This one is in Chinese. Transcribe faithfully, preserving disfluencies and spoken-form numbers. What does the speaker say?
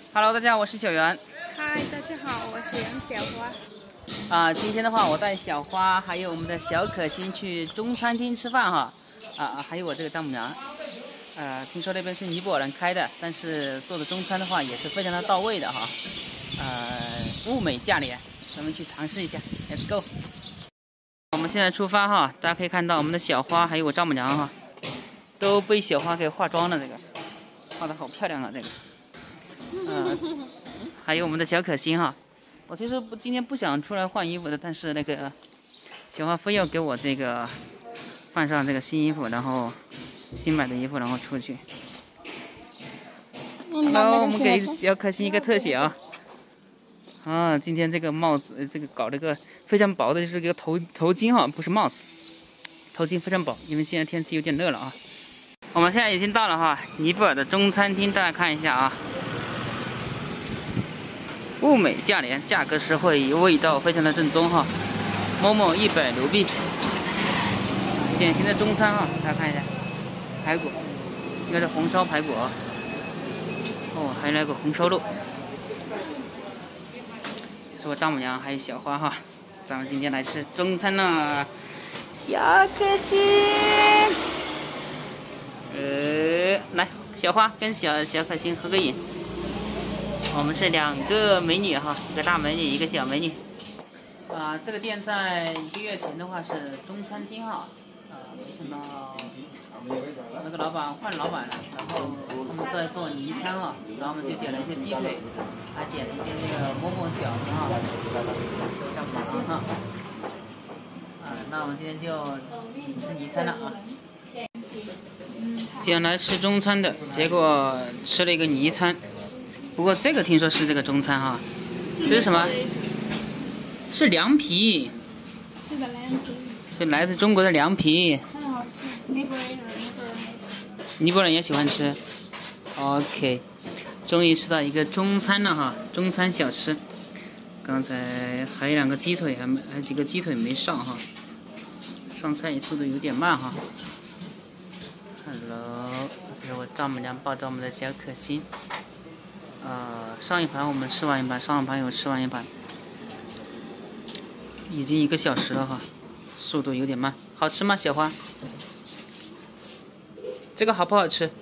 Hello， 大家好，我是小袁。 嗨，大家好，我是杨小花。 啊，今天的话，我带小花还有我们的小可心去中餐厅吃饭哈。啊，还有我这个丈母娘。呃，听说那边是尼泊尔人开的，但是做的中餐的话也是非常的到位的哈。呃，物美价廉，咱们去尝试一下 ，Let's go。我们现在出发哈，大家可以看到我们的小花还有我丈母娘哈，都被小花给化妆了，这个画的好漂亮啊，这个。呃，还有我们的小可心哈，我其实不今天不想出来换衣服的，但是那个小花非要给我这个换上这个新衣服，然后新买的衣服，然后出去。然后我们给小可心一个特写啊！啊，今天这个帽子，这个搞了个非常薄的，就是个头头巾哈，不是帽子，头巾非常薄，因为现在天气有点热了啊。我们现在已经到了哈，尼泊尔的中餐厅，大家看一下啊。物美价廉，价格实惠，味道非常的正宗哈。某某一百卢币，典型的中餐哈，大家看一下，排骨，应该是红烧排骨啊。哦，还有那个红烧肉。是我丈母娘还有小花哈，咱们今天来吃中餐呢。小可心，呃，来，小花跟小小可心合个影。我们是两个美女哈，一个大美女，一个小美女。啊、呃，这个店在一个月前的话是中餐厅哈，啊、呃，没什么。那个老板换老板了，然后他们在做尼餐哈，然后我们就点了一些鸡腿，还点了一些那个馍馍饺子哈，都丈母娘哈。啊、呃，那我们今天就吃尼餐了啊。先来吃中餐的，结果吃了一个尼餐。不过这个听说是这个中餐哈，这是什么？是凉皮。 是的，凉皮。 是来自中国的凉皮。 很好吃，尼泊尔人，尼泊尔人也喜欢。 尼泊尔人也喜欢吃。OK， 终于吃到一个中餐了哈，中餐小吃。刚才还有两个鸡腿，还没还有几个鸡腿没上哈，上菜速度有点慢哈。Hello， 这是我丈母娘抱着我们的小可心。呃，上一盘我们吃完一盘，上一盘又吃完一盘，已经一个小时了哈，速度有点慢。好吃吗，小花？这个好不好吃？